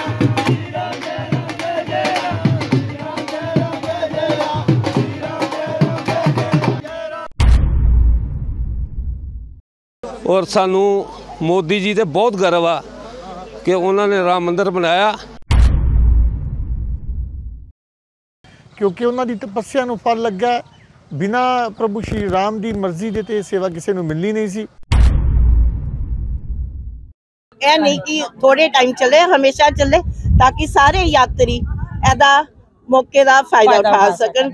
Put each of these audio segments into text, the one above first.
और सानू मोदी जी ते बहुत गर्व आ कि उन्होंने राम मंदिर बनाया, क्योंकि उन्होंने तपस्या नूं फल लगा। बिना प्रभु श्री राम की मर्जी दे ते सेवा किसी नूं मिलनी नहीं सी। यह नहीं कि थोड़े टाइम चले, हमेशा चले, ताकि सारे यात्री एदा मौके का फायदा उठा सकन।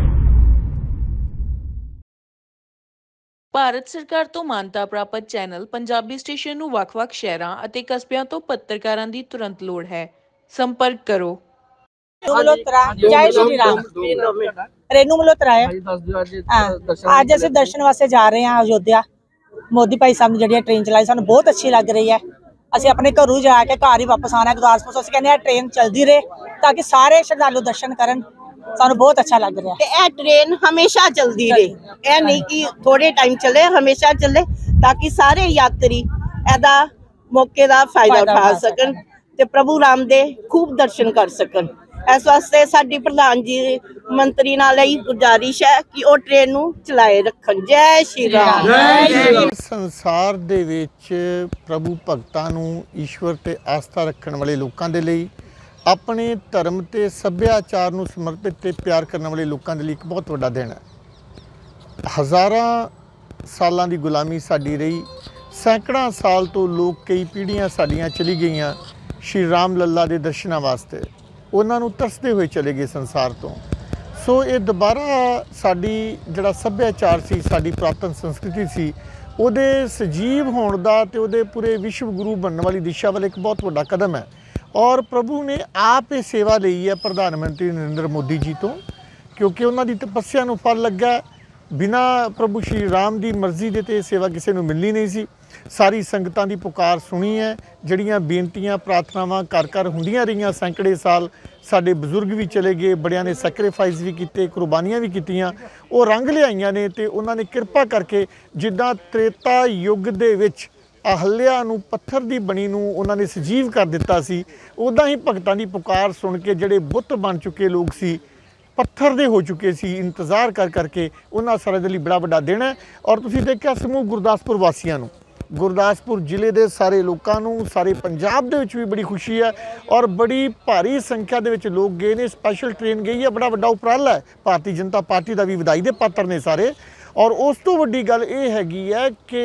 ਭਾਰਤ ਸਰਕਾਰ ਤੋਂ ਮਾਨਤਾ ਪ੍ਰਾਪਤ ਚੈਨਲ ਪੰਜਾਬੀ ਸਟੇਸ਼ਨ ਨੂੰ ਵੱਖ-ਵੱਖ ਸ਼ਹਿਰਾਂ ਅਤੇ ਕਸਬਿਆਂ ਤੋਂ ਪੱਤਰਕਾਰਾਂ ਦੀ ਤੁਰੰਤ ਲੋੜ ਹੈ। ਸੰਪਰਕ ਕਰੋ। जय श्री राम। रेनू मल्होत्रा है। आज असीं दर्शन वास्ते जा रहे हैं अयोध्या। मोदी भाई साहब ने जिहड़ी ट्रेन चलाई सानूं बहुत अच्छी लग रही है। असीं अपने घरों जाके घर ही वापस आना गुरदासपुर। असीं कहंदे आ ट्रेन चलती रहे ताकि सारे श्रद्धालु दर्शन करन। सानूं बहुत अच्छा लग रहा है। यह ट्रेन हमेशा चलती रहे, यह नहीं कि थोड़े टाइम चले, हमेशा चले, ताकि सारे यात्री एदा मौके का फायदा उठा सकन ते प्रभु राम दे खूब दर्शन कर सकन। इस वास्ते साडी प्रधान जी मंत्री नाल ही गुजारिश है कि वो ट्रेन नूं चलाए रखन। जय श्री राम। संसार दे विच प्रभु भगतां नूं ईश्वर ते आस्था रखण वाले लोकां दे लई, अपने धर्म ते सभ्याचार नूं समर्पित ते प्यार करने वाले लोकां दे लई एक बहुत वड्डा दिन है। हज़ारां सालां दी गुलामी साडी रही, सैकड़ां साल तो लोग कई पीढ़ियां साडियां चली गईयां श्री राम लल्ला दे दर्शनां वास्ते। उन्हां नूं तरसदे होए चले गए संसार तो। सो ये दोबारा साडी जिहड़ा सभ्याचार सी, साडी पुरातन संस्कृति सी, उहदे सजीव होण दा ते उहदे पूरे विश्व गुरु बनने वाली दिशा वाल एक बहुत वड्डा कदम है। और प्रभु ने आप ये सेवा ली है प्रधानमंत्री नरेंद्र मोदी जी तो, क्योंकि उन्होंने तपस्या नूं फल लगा। बिना प्रभु श्री राम की मर्जी दे ते सेवा किसी नूं मिलनी नहीं सी। सारी संगतां की पुकार सुनी है, जड़ियाँ बेनतियां प्रार्थनावां घर घर हुंदियां रहियां। सैकड़े साल साडे बजुर्ग भी चले गए, बड़ियां ने सैक्रीफाइस भी कीते, कुर्बानियां भी कीतियां, वो रंग लियाईयां ने ते उन्होंने कृपा करके जिद्दां त्रेता युग दे विच आहल्या नूं पत्थर की बनी नूं उन्होंने सजीव कर दिता सी, उदां ही भगतां की पुकार सुन के जिहड़े बुत बन चुके लोग सी, पत्थर दे हो चुके सी, इंतज़ार कर करके उन्हां सारे दे लई बड़ा वड्डा दिन है। और तुसीं देखिआ समूह गुरदासपुर वासियां नूं, गुरदासपुर जिले के सारे लोगों नूं, सारे पंजाब दे विच भी बड़ी खुशी है और बड़ी भारी संख्या दे विच लोग गए ने। स्पैशल ट्रेन गई है, बड़ा वड्डा उपराला है। भारतीय जनता पार्टी का भी वधाई दे पात्र ने सारे। और उस तो वड्डी गल इह हैगी है कि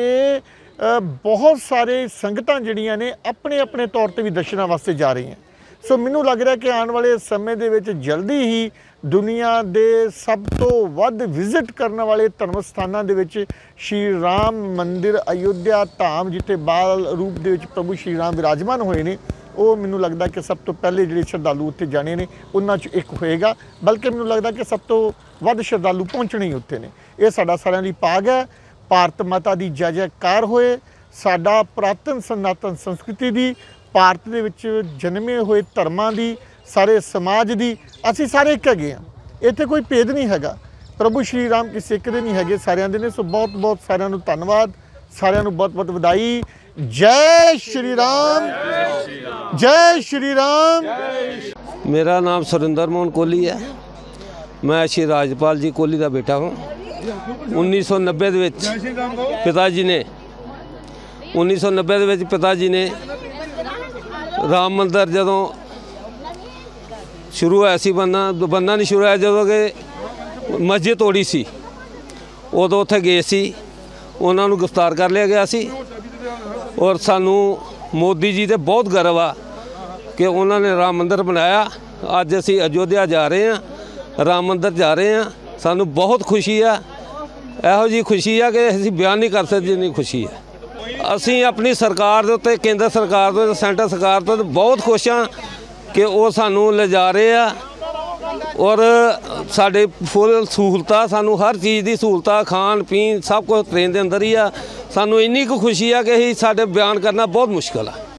बहुत सारे संगतां जिहड़ियां ने अपने अपने तौर पर भी दर्शनां वास्ते जा रही हैं। सो मैनूं लग रहा कि आने वाले समय दे विच जल्दी ही दुनिया दे सब तो वध विजिट करने वाले धर्म स्थानां दे विच श्री राम मंदिर अयोध्या धाम, जिथे बाल रूप दे विच प्रभु श्री राम विराजमान होए ने, वो मैनूं लगदा कि सब तो पहले जिहड़े श्रद्धालु उत्थे जाने ने उन्हां च एक होएगा। बल्कि मैनूं लगदा कि सब तो वध श्रद्धालु पहुंचणे ही उत्थे ने। ये साडा सारिਆਂ ਲਈ ਭਾਗ है। भारत माता की जय जयकार होए। साडा पुरातन सनातन संस्कृति की, भारत दे विच जन्मे हुए धर्मां की, सारे समाज की, असीं सारे एक हैगे हां। इत्थे कोई भेद नहीं हैगा। प्रभु श्री राम किसी एक दे नहीं हैगे, सारियां दे ने। सो बहुत बहुत सारियां नूं धन्नवाद, सारियां नूं बहुत बहुत वधाई। जय श्री राम, जय श्री राम। मेरा नाम सुरिंदर मोहन कोहली है। मैं श्री राजपाल जी कोहली का बेटा हूँ। 1990 ਦੇ ਵਿੱਚ ਪਿਤਾ ਜੀ ਨੇ 1990 ਦੇ ਵਿੱਚ ਪਿਤਾ ਜੀ ਨੇ ਰਾਮ ਮੰਦਰ ਜਦੋਂ ਸ਼ੁਰੂ ਹੋਇਆ ਸੀ, ਬੰਨਾ ਨਹੀਂ ਸ਼ੁਰੂ ਹੋਇਆ, ਜਦੋਂ ਕਿ ਮਸਜਿਦ ਤੋੜੀ ਸੀ ਉਦੋਂ ਉੱਥੇ ਗਏ ਸੀ। ਉਹਨਾਂ ਨੂੰ ਗ੍ਰਿਫਤਾਰ ਕਰ ਲਿਆ ਗਿਆ ਸੀ। ਔਰ ਸਾਨੂੰ ਮੋਦੀ ਜੀ ਤੇ ਬਹੁਤ गर्व ਆ ਕਿ ਉਹਨਾਂ ਨੇ ਰਾਮ ਮੰਦਰ ਬਣਾਇਆ। ਅੱਜ ਅਸੀਂ ਅਯੋਧਿਆ ਜਾ ਰਹੇ ਹਾਂ, ਰਾਮ ਮੰਦਰ ਜਾ ਰਹੇ ਹਾਂ। ਸਾਨੂੰ ਬਹੁਤ ਖੁਸ਼ੀ ਆ। ਇਹੋ ਜਿਹੀ ਖੁਸ਼ੀ ਆ ਕਿ ਅਸੀਂ ਬਿਆਨ ਨਹੀਂ ਕਰ ਸਕਦੇ ਜਿੰਨੀ ਖੁਸ਼ੀ ਹੈ। ਅਸੀਂ ਆਪਣੀ ਸਰਕਾਰ ਦੇ ਉੱਤੇ, ਕੇਂਦਰ ਸਰਕਾਰ ਦੇ, ਸੈਂਟਰ ਸਰਕਾਰ ਤੋਂ ਬਹੁਤ ਖੁਸ਼ ਹਾਂ ਕਿ ਉਹ ਸਾਨੂੰ ਲਿਜਾ ਰਹੇ ਆ। ਔਰ ਸਾਡੇ ਫੁੱਲ ਸਹੂਲਤਾਂ, ਸਾਨੂੰ ਹਰ ਚੀਜ਼ ਦੀ ਸਹੂਲਤਾਂ, ਖਾਣ ਪੀਣ ਸਭ ਕੁਝ ਟ੍ਰੇਨ ਦੇ ਅੰਦਰ ਹੀ ਆ। ਸਾਨੂੰ ਇੰਨੀ ਕੁ ਖੁਸ਼ੀ ਆ ਕਿ ਅਸੀਂ ਸਾਡੇ ਬਿਆਨ ਕਰਨਾ ਬਹੁਤ ਮੁਸ਼ਕਲ ਆ।